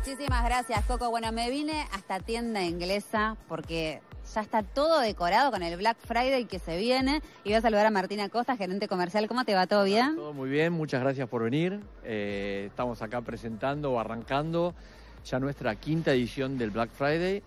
Muchísimas gracias, Coco. Bueno, me vine hasta tienda inglesa porque ya está todo decorado con el Black Friday que se viene. Y voy a saludar a Martín Acosta, gerente comercial. ¿Cómo te va? ¿Todo bien? Todo muy bien, muchas gracias por venir. Estamos acá presentando o arrancando ya nuestra quinta edición del Black Friday,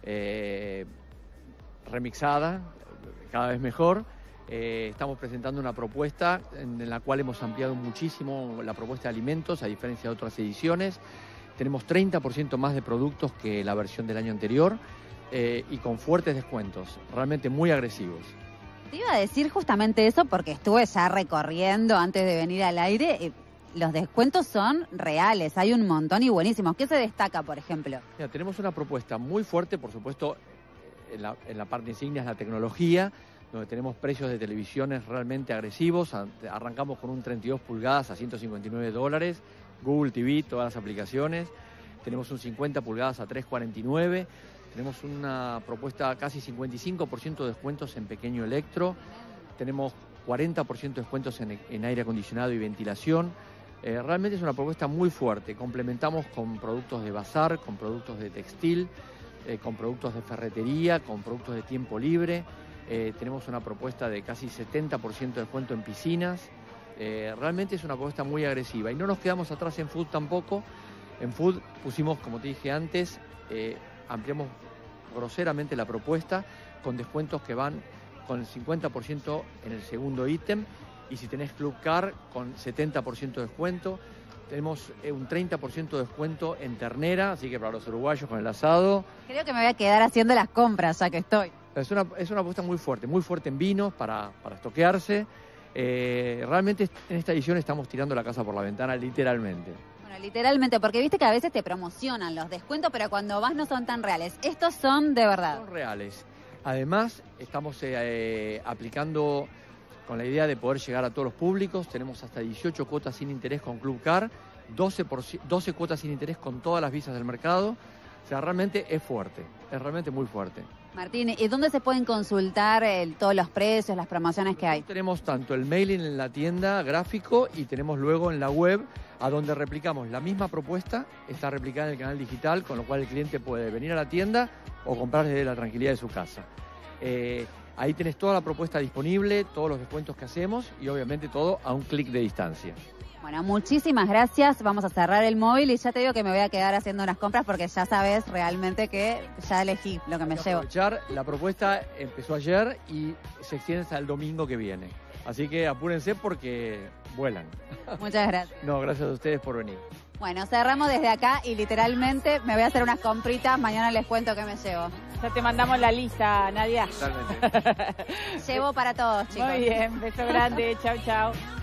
remixada, cada vez mejor. Estamos presentando una propuesta en la cual hemos ampliado muchísimo la propuesta de alimentos, a diferencia de otras ediciones. Tenemos 30% más de productos que la versión del año anterior y con fuertes descuentos, realmente muy agresivos. Te iba a decir justamente eso porque estuve ya recorriendo antes de venir al aire. Los descuentos son reales, hay un montón y buenísimos. ¿Qué se destaca, por ejemplo? Mira, tenemos una propuesta muy fuerte, por supuesto, en la parte insignia es la tecnología, donde tenemos precios de televisiones realmente agresivos. Arrancamos con un 32 pulgadas a $159, Google TV, todas las aplicaciones. Tenemos un 50 pulgadas a $349. Tenemos una propuesta casi 55% de descuentos en pequeño electro. Tenemos 40% de descuentos en aire acondicionado y ventilación. Realmente es una propuesta muy fuerte. Complementamos con productos de bazar, con productos de textil, con productos de ferretería, con productos de tiempo libre. Tenemos una propuesta de casi 70% de descuento en piscinas. Realmente es una propuesta muy agresiva. Y no nos quedamos atrás en food tampoco. En food pusimos, como te dije antes, ampliamos groseramente la propuesta con descuentos que van con el 50% en el segundo ítem. Y si tenés Club Car, con 70% de descuento. Tenemos un 30% de descuento en ternera, así que para los uruguayos con el asado. Creo que me voy a quedar haciendo las compras ya que estoy. Es una apuesta muy fuerte en vinos para estoquearse. Realmente en esta edición estamos tirando la casa por la ventana, literalmente. Bueno, literalmente, porque viste que a veces te promocionan los descuentos, pero cuando vas no son tan reales. Estos son de verdad. Son reales. Además, estamos aplicando con la idea de poder llegar a todos los públicos. Tenemos hasta 18 cuotas sin interés con Club Car, 12 cuotas sin interés con todas las visas del mercado. O sea, realmente es fuerte, es realmente muy fuerte. Martín, ¿y dónde se pueden consultar todos los precios, las promociones que hay? Tenemos tanto el mailing en la tienda gráfico y tenemos luego en la web a donde replicamos la misma propuesta, está replicada en el canal digital, con lo cual el cliente puede venir a la tienda o comprar desde la tranquilidad de su casa. Ahí tenés toda la propuesta disponible, todos los descuentos que hacemos y obviamente todo a un clic de distancia. Bueno, muchísimas gracias. Vamos a cerrar el móvil y ya te digo que me voy a quedar haciendo unas compras porque ya sabes realmente que ya elegí lo que me llevo. La propuesta empezó ayer y se extiende hasta el domingo que viene. Así que apúrense porque vuelan. Muchas gracias. No, gracias a ustedes por venir. Bueno, cerramos desde acá y literalmente me voy a hacer unas compritas. Mañana les cuento qué me llevo. Ya te mandamos la lista, Nadia. Totalmente. Llevo para todos, chicos. Muy bien, beso grande. Chau, chau.